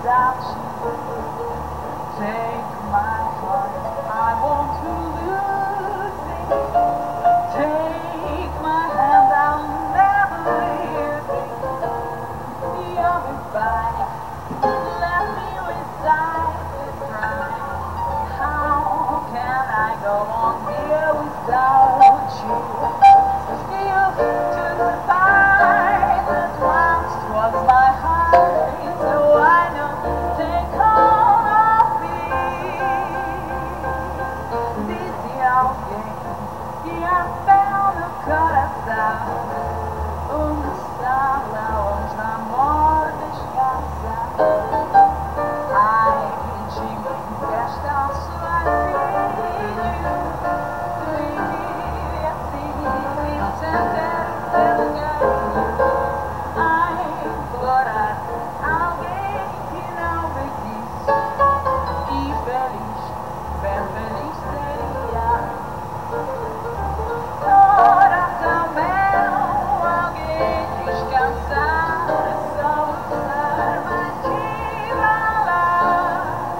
without you. Take my heart, I want to lose it. Take my hand, I'll never leave it. You're goodbye, left me beside the cry. How can I go on here without you? You took the fight that once was my heart, so I know take hold of me. This young game, я пел no coração. Sala longe do amor descansar. Ai, te empresta sua filha, sentir teu carinho. Ai, implorar alguém que não me quis. E feliz, bem feliz seria. Coração meu, alguém descansar, só usar mais de falar.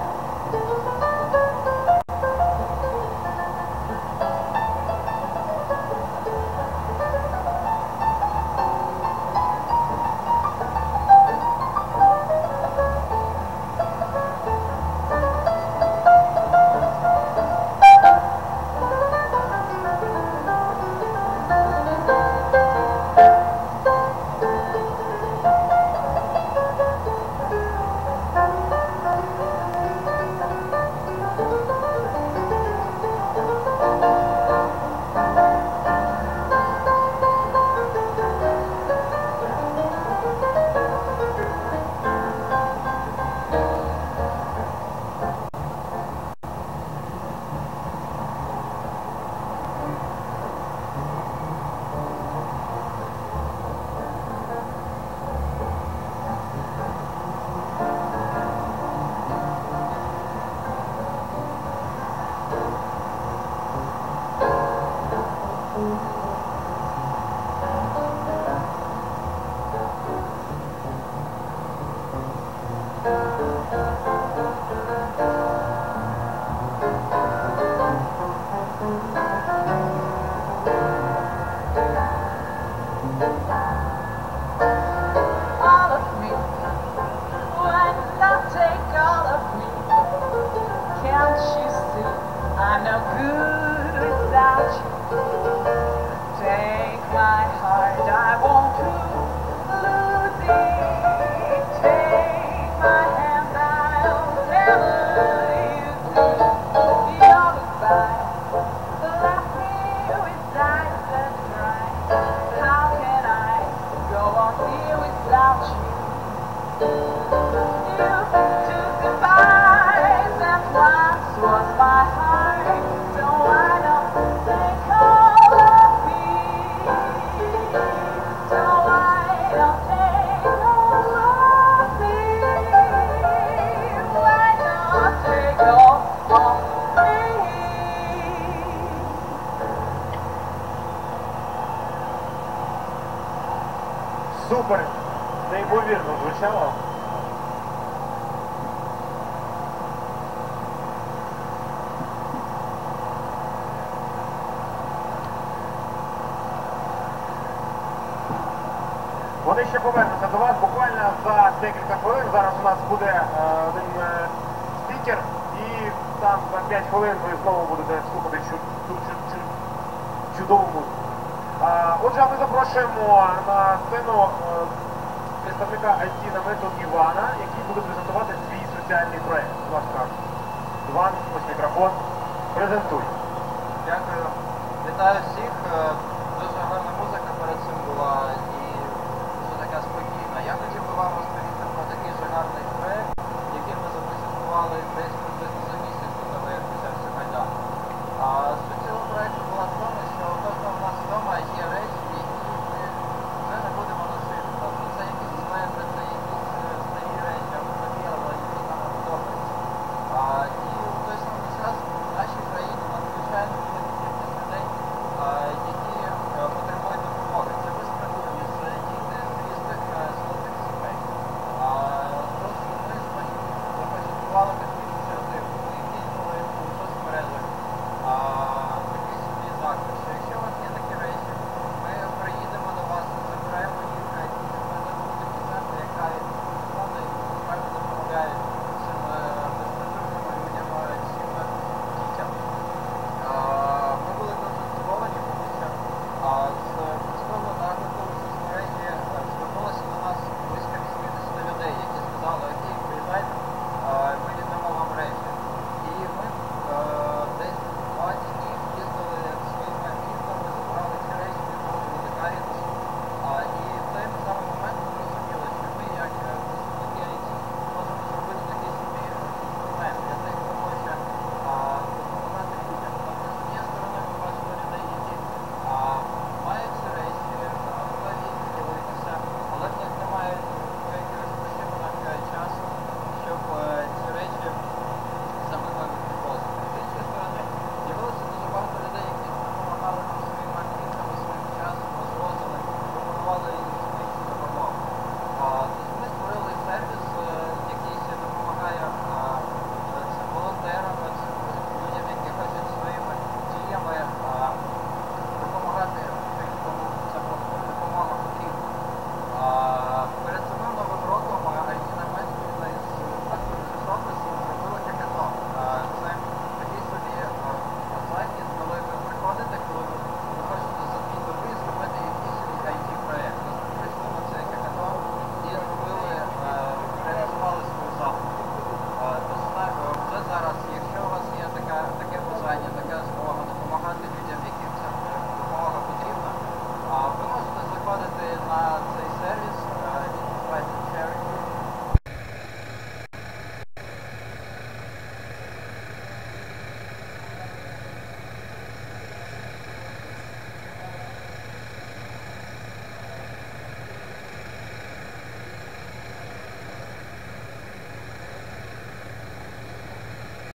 All of me, why not take all of me? Can't you see I'm no good without you? Take my heart, I want to lose it. Take my hand, I'll never leave you. Your goodbye left me with eyes that cry. How can I go on here without you? You took the fight that once was my heart, so I don't take hold of me. So I don't take hold of me. Why not take hold of me? Супер! Неймовірно звучало. Вони ще повернуться до вас буквально за декілька хвилин. Зараз у нас буде один спікер і там за 5 хвилин ви знову будете слухати чудову музику. Отже, ми запрошуємо на сцену представника IT-намету Івана, який буде презентувати свій соціальний проєкт. Будь ласка, Іван, ось мікрофон, презентуй. Дякую. Вітаю всіх.